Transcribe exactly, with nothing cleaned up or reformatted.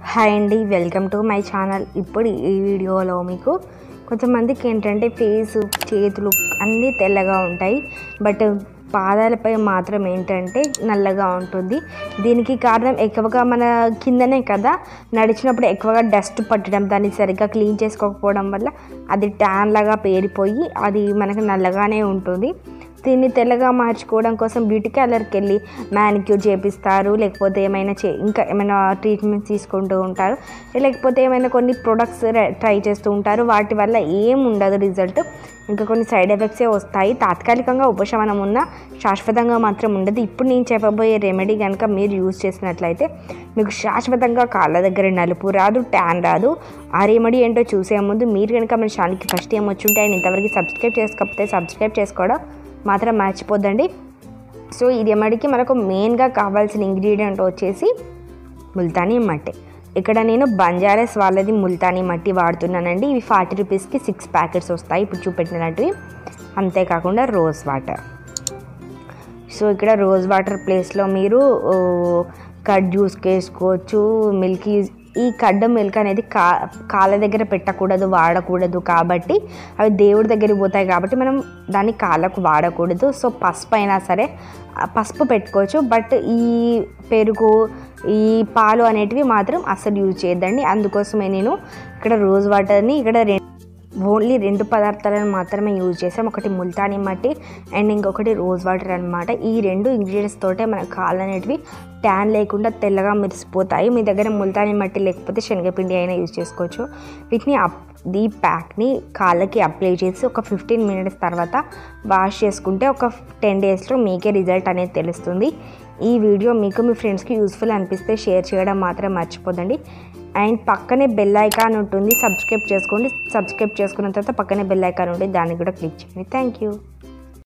Hi అండి, welcome to my channel. ఇప్పుడు ఈ వీడియోలో మీకు కొంతమందికి ఏంటంటే ఫేసు చేతులు అన్నీ తెల్లగా ఉంటాయి, బట్ పాదాలపై మాత్రం ఏంటంటే నల్లగా ఉంటుంది. దీనికి కారణం ఎక్కువగా మన కిందనే కదా, నడిచినప్పుడు ఎక్కువగా డస్ట్ పట్టడం, దాన్ని సరిగ్గా క్లీన్ చేసుకోకపోవడం వల్ల అది ట్యాన్ లాగా పేరిపోయి అది మనకు నల్లగానే ఉంటుంది. దీన్ని తెల్లగా మార్చుకోవడం కోసం బ్యూటీ పార్లర్కి వెళ్ళి మ్యానిక్యూర్ చేపిస్తారు, లేకపోతే ఏమైనా చే ఇంకా ఏమైనా ట్రీట్మెంట్స్ తీసుకుంటూ ఉంటారు, లేకపోతే ఏమైనా కొన్ని ప్రొడక్ట్స్ ట్రై చేస్తూ ఉంటారు. వాటి వల్ల ఏం ఉండదు రిజల్ట్, ఇంకా కొన్ని సైడ్ ఎఫెక్ట్సే వస్తాయి. తాత్కాలికంగా ఉపశమనం ఉన్న శాశ్వతంగా మాత్రం ఉండదు. ఇప్పుడు నేను చెప్పబోయే రెమెడీ కనుక మీరు యూజ్ చేసినట్లయితే మీకు శాశ్వతంగా కాళ్ళ దగ్గర నలుపు రాదు, ట్యాన్ రాదు. ఆ రెమెడీ ఏంటో చూసే ముందు మీరు కనుక మన ఛానల్కి ఫస్ట్ టైం వచ్చి ఉంటే అండ్ ఇంతవరకు సబ్స్క్రైబ్ చేసుకోకపోతే సబ్స్క్రైబ్ చేసుకోవడం మాత్రం మర్చిపోద్దండి. సో ఈ రెమెడీకి మనకు మెయిన్గా కావాల్సిన ఇంగ్రీడియంట్ వచ్చేసి ముల్తానీ మట్టి. ఇక్కడ నేను బంజారాస్ వాళ్ళది ముల్తానీ మట్టి వాడుతున్నానండి. ఇవి ఫార్టీ రూపీస్కి సిక్స్ ప్యాకెట్స్ వస్తాయి ఇప్పుడు చూపెట్టినట్టువి. అంతేకాకుండా రోజ్ వాటర్. సో ఇక్కడ రోజ్ వాటర్ ప్లేస్లో మీరు కర్డ్ జ్యూస్ వేసుకోవచ్చు, మిల్క్. ఈ కడ్డ మిల్క్ అనేది కా కాళ్ళ దగ్గర పెట్టకూడదు, వాడకూడదు. కాబట్టి అవి దేవుడి దగ్గరికి పోతాయి కాబట్టి మనం దాన్ని కాళ్ళకు వాడకూడదు. సో పసుపు అయినా సరే పసుపు పెట్టుకోవచ్చు, బట్ ఈ పెరుగు ఈ పాలు అనేటివి మాత్రం అస్సలు యూజ్ చేయొద్దండి. అందుకోసమే నేను ఇక్కడ రోజ్ వాటర్ని ఇక్కడ రెండు ఓన్లీ రెండు పదార్థాలను మాత్రమే యూజ్ చేసాం. ఒకటి ముల్తానీ మట్టి అండ్ ఇంకొకటి రోజ్ వాటర్ అనమాట. ఈ రెండు ఇంగ్రీడియంట్స్ తోటే మన కాళ్ళు అనేటివి ట్యాన్ లేకుండా తెల్లగా మెరిసిపోతాయి. మీ దగ్గర ముల్తానీ మట్టి లేకపోతే శనగపిండి అయినా యూజ్ చేసుకోవచ్చు. వీటిని అప్ ఈ ప్యాక్ని కాళ్ళకి అప్లై చేసి ఒక ఫిఫ్టీన్ మినిట్స్ తర్వాత వాష్ చేసుకుంటే ఒక టెన్ డేస్లో మీకే రిజల్ట్ అనేది తెలుస్తుంది. ఈ వీడియో మీకు మీ ఫ్రెండ్స్కి యూస్ఫుల్ అనిపిస్తే షేర్ చేయడం మాత్రం మర్చిపోదండి. అండ్ పక్కనే బెల్ ఐకాన్ ఉంటుంది, సబ్స్క్రైబ్ చేసుకోండి. సబ్స్క్రైబ్ చేసుకున్న తర్వాత పక్కనే బెల్ ఐకాన్ ఉంటుంది, దాన్ని కూడా క్లిక్ చేయండి. Thank you.